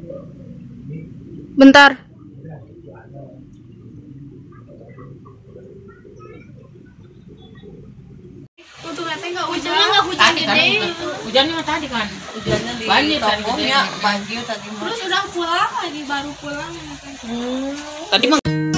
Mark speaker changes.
Speaker 1: Bentar.
Speaker 2: Untuk nanti nggak hujan gede.
Speaker 3: Hujannya tadi kan.
Speaker 4: Hujannya di
Speaker 3: Banjir tadi
Speaker 4: tokonya banjir tadi.
Speaker 2: Terus udah pulang lagi, baru pulang.
Speaker 3: Tadi mah